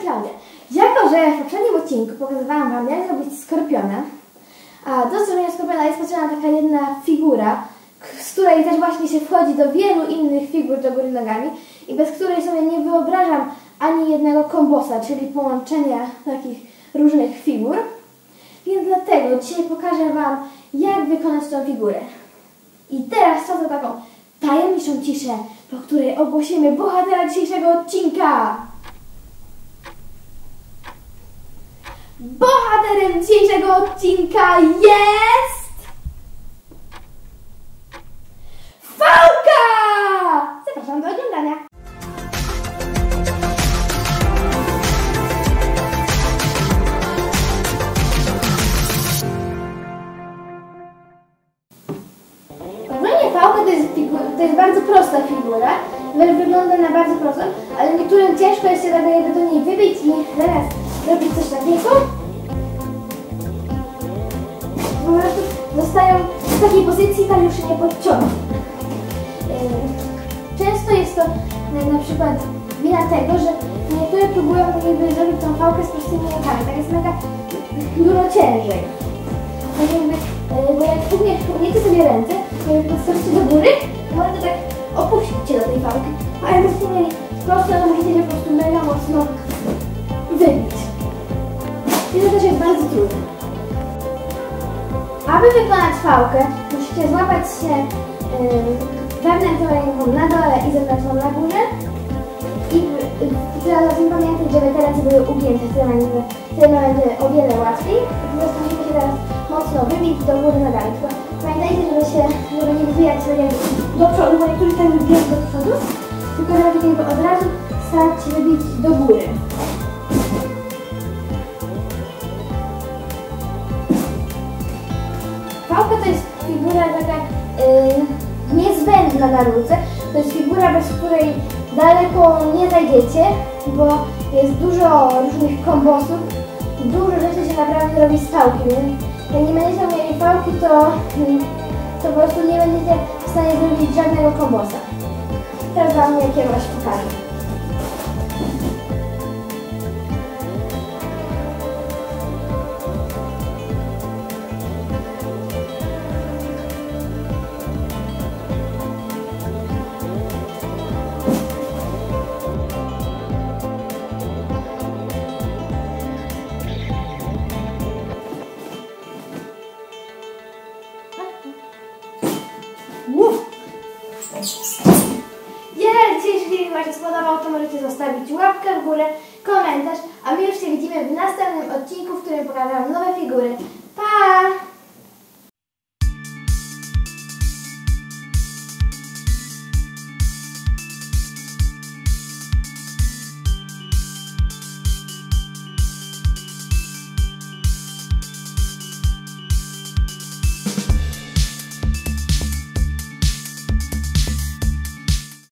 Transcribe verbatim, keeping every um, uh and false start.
Klaudia. Jako, że w poprzednim odcinku pokazywałam Wam, jak zrobić skorpiona, a do zrobienia skorpiona jest potrzebna taka jedna figura, z której też właśnie się wchodzi do wielu innych figur do góry nogami i bez której sobie nie wyobrażam ani jednego kombosa, czyli połączenia takich różnych figur. Więc dlatego dzisiaj pokażę Wam, jak wykonać tą figurę. I teraz czas na taką tajemniczą ciszę, po której ogłosimy bohatera dzisiejszego odcinka. Bohaterem dzisiejszego odcinka jest... Fałka! Zapraszam do oglądania. Ogólnie Fałka to jest, to jest bardzo prosta figura. Wygląda na bardzo prostą, ale niektórym ciężko jest się do niej wybić i zaraz zrobić coś takiego. Po prostu zostają w takiej pozycji, tak już się nie podciągną. Często jest to na przykład wina tego, że niektóre próbują jakby zrobić tą Fałkę z prostymi rękami. Tak jest mega dużo ciężej. Tak jakby, bo jak ugniecie sobie ręce, jakby podstawicie do góry, to może to tak opuścić cię do tej Fałki. A jakbyście mieli prosto, to musicie się po prostu mega mocno wybić. I to też jest bardzo trudne. Aby wykonać Fałkę, musicie złapać się yy, wewnętrzną ręką na dole i zewnętrzną na górze. I zarazem pamiętać, żeby te ręce były ugięte, wtedy będzie o wiele łatwiej. Po prostu musimy się teraz mocno wybić do góry nogami. Tylko pamiętajcie, żeby się żeby nie wywijać sobie do przodu, bo niektórzy tak wybijają do przodu, tylko żeby od razu starać się wybić do góry. Fałka to jest figura taka yy, niezbędna na rurce. To jest figura, bez której daleko nie zajdziecie, bo jest dużo różnych kombosów. Dużo rzeczy się naprawdę robi z Fałki. Jak nie będziecie mieli Fałki, to, to po prostu nie będziecie w stanie zrobić żadnego kombosa. Teraz Wam jakiegoś pokażę. Jeżeli dzisiejszy film Wam się spodobał, to możecie zostawić łapkę w górę, komentarz, a my już się widzimy w następnym odcinku, w którym pokażę Wam nowe figury.